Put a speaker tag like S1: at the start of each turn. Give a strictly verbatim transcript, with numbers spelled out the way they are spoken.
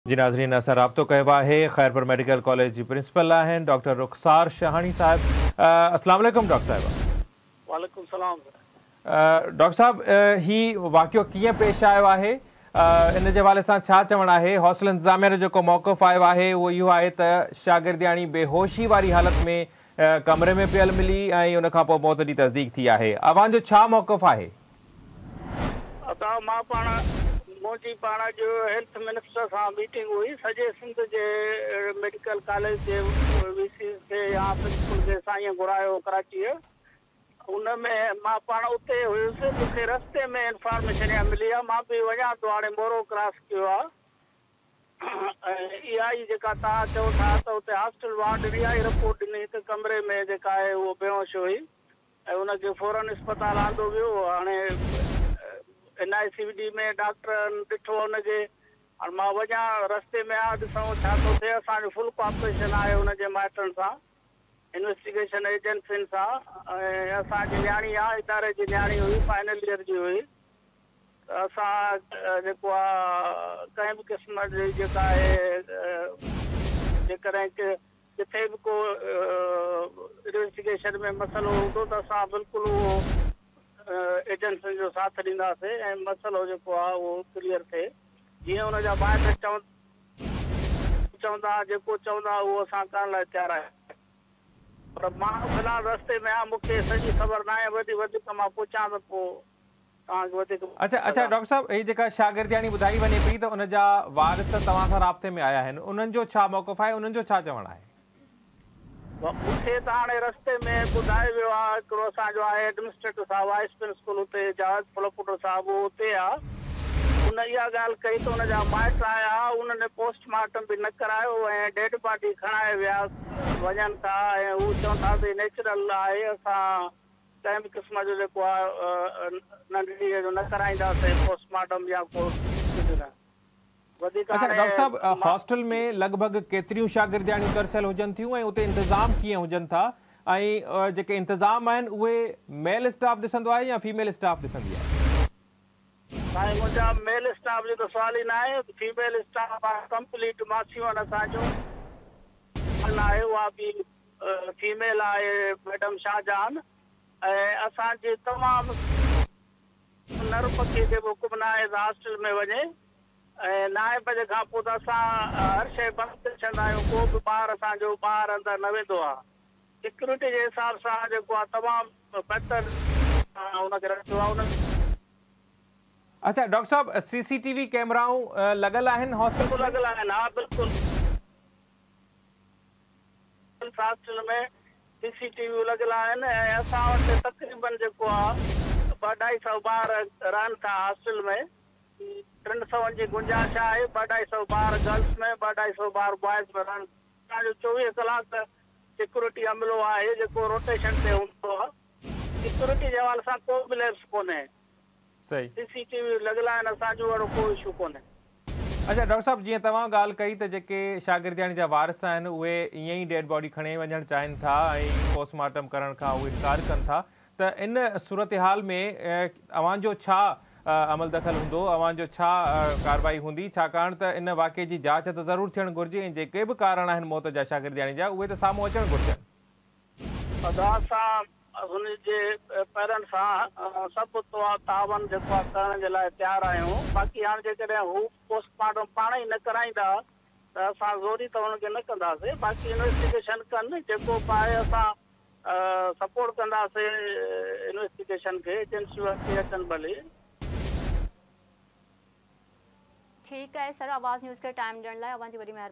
S1: जी नाज़रीन, असां राब्तो कयो आहे ख़ैरपुर मेडिकल कॉलेज जी प्रिंसिपल आहिनि डॉक्टर रुखसार शहानी साहिब। अस्सलाम वालेकुम डॉक्टर साहिबा।
S2: वालेकुम सलाम।
S1: डॉक्टर साहब, ही वाक़ियो कीअं पेश आयो आहे, इन जे हवाले सां छा चवणु आहे? हॉस्टल इंतज़ामिया जो जेको मौक़िफ़ आयो आहे उहो इहो आहे त शागिर्दियाणी बेहोशी वारी हालत में कमरे में पियल मिली ऐं उन खां पोइ मौत जी तस्दीक थी आहे। अवां जो छा मौक़िफ़ आहे?
S2: मां पाण मुंहिंजी पाण जो हेल्थ मिनिस्टर सां मीटिंग हुई, सॼे सिंध जे मेडिकल कॉलेज जे वीसी खे या प्रिंसिपल खे साईं घुरायो कराचीअ। उन में मां पाण उते हुयुसि, मूंखे रस्ते में इंफॉर्मेशन इहा मिली आहे, मां बि वञा थो, हाणे मोरो क्रॉस कयो आहे। ऐं इहा ई जेका तव्हां चओ था त उते हॉस्टल वार्ड इहा ई रिपोर्ट ॾिनी त कमरे में जेका आहे उहो बेहोश हुई ऐं उनखे फौरन अस्पताल आंदो वियो। हाणे एन आई सी डी में डॉक्टर ॾिठो हुनखे। हाणे मां वञा, रस्ते में आहे, ॾिसूं छा थो थिए। असांजो फुल कॉपरेशन आहे हुनजे माइटनि सां, इन्वेस्टिगेशन एजेंसियुनि सां। ऐं असांजी न्याणी आहे, इदारे जी न्याणी हुई, फाइनल ईयर जी हुई। असां जेको आहे कंहिं बि क़िस्म जी जेका आहे जेकॾहिं किथे बि को इन्वेस्टिगेशन में मसइलो हूंदो त असां बिल्कुलु उहो एजेंसियुनि जो साथ ॾींदासीं ऐं मसइलो जेको आहे उहो क्लियर थिए। जीअं हुनजा ॿाहिरि चवनि चवंदा जेको चवंदा उहो असां करण लाइ तयारु आहियूं। पर मां फ़िलहाल रस्ते में आहियां, मूंखे सॼी ख़बर न आहे, वधीक वधीक मां पुछां त पोइ तव्हांखे वधीक।
S1: अच्छा अच्छा डॉक्टर साहब, हीअ जेका शागिर्दियाणी ॿुधाई वञे पई त उनजा वारिस तव्हां सां राब्ते में आया आहिनि, उन्हनि जो छा मौक़िफ़ आहे, उन्हनि जो छा चवणु आहे?
S2: मूंखे त हाणे रस्ते में ॿुधायो वियो आहे, हिकिड़ो असांजो आहे एडमिनिस्ट्रेटर साहब, वाइस प्रिंसिपल हुते जहाज फलोपुटर साहिबु उहो उते आहे। उन इहा ॻाल्हि कई त हुनजा माइट आया, उन्हनि पोस्टमार्टम बि न करायो ऐं डेड बॉडी खणाए विया वञनि था ऐं हू चवनि था त नेचुरल आहे, असां कंहिं बि क़िस्म जो जेको आहे नंढड़ी जो न कराईंदासीं पोस्टमार्टम या को कुझु न।
S1: अच्छा डॉक्टर साहब, हॉस्टल में लॻभॻि केतिरियूं शागिर्दियाणियूं तरसियल हुजनि थियूं ऐं उते इंतज़ाम कीअं हुजनि था, ऐं जेके इंतज़ाम आहिनि उहे मेल स्टाफ ॾिसंदो आहे या फीमेल स्टाफ ॾिसंदी आहे?
S2: साईं, मुंहिंजा मेल स्टाफ जो त सुवाल ई न आहे, फीमेल स्टाफ आहे कंप्लीट। मासियूं आहिनि असांजो आहे, उहा बि फीमेल आहे मैडम शाहजहान। ऐं असांजे तमामु नर पखी खे बि हुकुम न आहे त हॉस्टल में वञे ऐं नाए बजे खां पोइ त असां हर शइ बंदि करे छॾींदा आहियूं। को बि ॿार असांजो ॿाहिरि अंदरि न वेंदो आहे। सिक्योरिटी जे हिसाब सां जेको आहे तमामु बहितर हुनखे रखियो आहे उन।
S1: अच्छा डॉक्टर साहब, सी सी टी वी कैमराऊं लॻल आहिनि हॉस्टल में?
S2: लॻल आहिनि, हा बिल्कुलु। हॉस्टल में सी सी टी वी लॻल आहिनि ऐं असां वटि तक़रीबन जेको आहे ॿ अढाई सौ ॿार रहनि था हॉस्टल में। टिनि सौनि जी गुंजाइश आहे, ॿ अढाई सौ ॿार गर्ल्स में, ॿ अढाई सौ ॿार बॉइज़ में रहनि। असांजो चोवीह कलाक सिक्योरिटी अमिलो आहे जेको रोटेशन ते हूंदो आहे। सिक्योरिटी जे हवाले सां को बि लैप्स कोन्हे।
S1: सही,
S2: सी सी टी वी लॻल आहिनि, असांजो अहिड़ो को इशू कोन्हे।
S1: अच्छा डॉक्टर साहब, जीअं तव्हां ॻाल्हि कई त जेके शागिर्दियाणी जा वारिस आहिनि उहे ईअं ई डेड बॉडी खणी वञणु चाहिनि था ऐं पोस्टमार्टम करण खां उहे इनकार कनि था, त इन सूरत हाल में अवांजो छा अमल दख़ल हूंदो, अवांजो छा कार्रवाई हूंदी? छाकाणि त इन वाक़े जी जांच त ज़रूरु थियणु घुरिजे ऐं जेके बि कारण आहिनि मौत जा शागिर्दियाणी जा उहे त साम्हूं अचणु घुरिजनि।
S2: असां हुनजे पेरेंट्स सां सभु तावन जेको आहे करण जे लाइ तयारु आहियूं। बाक़ी हाणे जेकॾहिं हू पोस्टमार्टम पाण ई न कराईंदा त असां ज़ोरी त हुनखे न कंदासीं। बाक़ी इन्वेस्टिगेशन कनि, जेको बि आहे असां सपोर्ट कंदासीं इन्वेस्टिगेशन खे, एजेंसियूं अची अचनि भली।
S3: ठीकु आहे सर, आवाज़ न्यूज़ खे टाइम ॾियण लाइ अवां जी वॾी महिरबानी।